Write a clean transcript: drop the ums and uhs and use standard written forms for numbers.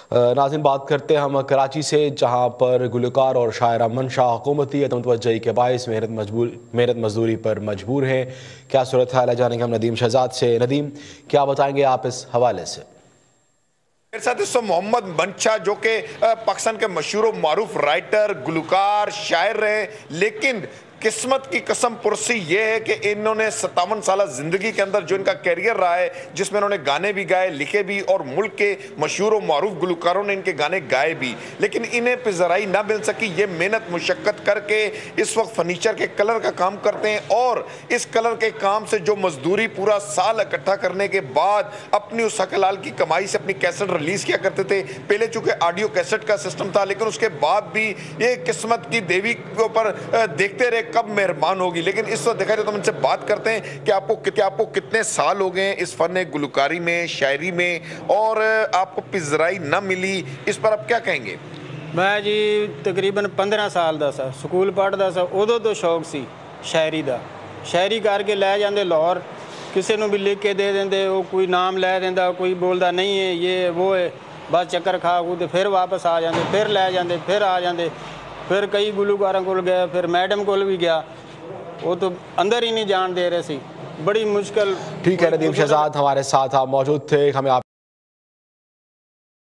नाज़रीन, बात करते हैं हम कराची से, जहाँ पर गुलकार और शायर अमन शाह हुकूमती अदम तवज्जुही के बायस मेहनत मजदूरी पर मजबूर हैं। क्या सूरत हाल है, जानेंगे हम नदीम शहजाद से। नदीम, क्या बताएंगे आप इस हवाले से? मेरे साथ इस मोहम्मद मंशा, जो कि पाकिस्तान के मशहूर मारूफ राइटर, गुलकार, शायर रहे, लेकिन किस्मत की कसम पुरसी ये है कि इन्होंने 57 साल जिंदगी के अंदर जो इनका कैरियर रहा है, जिसमें इन्होंने गाने भी गाए, लिखे भी, और मुल्क के मशहूर और मारूफ गुलकारों ने इनके गाने गाए भी, लेकिन इन्हें पिज़राई ना मिल सकी। ये मेहनत मुशक्कत करके इस वक्त फर्नीचर के कलर का काम करते हैं, और इस कलर के काम से जो मजदूरी पूरा साल इकट्ठा करने के बाद अपनी उस हकलाल की कमाई से अपनी कैसेट रिलीज किया करते थे। पहले चूंकि ऑडियो कैसेट का सिस्टम था, लेकिन उसके बाद भी ये किस्मत की देवी के ऊपर देखते रहे कब मेहरबान होगी। लेकिन इस वक्त देखा जाए तो हम इनसे बात करते हैं कि आपको कितने साल हो गए इस फन गुलकारी में, शायरी में, और आपको पिज़राई ना मिली, इस पर आप क्या कहेंगे? मैं जी तकरीबन 15 साल ਦਾ सा स्कूल पढ़दा सा, उदों तो शौक सी शायरी ਦਾ। शायरी करके लै जाते लाहौर, किसी को भी लिख के दे देंगे, वो कोई नाम लै देंदा, कोई बोलता नहीं है ये वो है, बस चक्कर खा तो फिर वापस आ जाते, फिर लै जाते, फिर आ जाते, फिर कई गुलकारों को गए, फिर मैडम को भी गया, वो तो अंदर ही नहीं जान दे रहे सी। बड़ी मुश्किल। ठीक है नदीम शहजाद, हमारे साथ आप मौजूद थे, हमें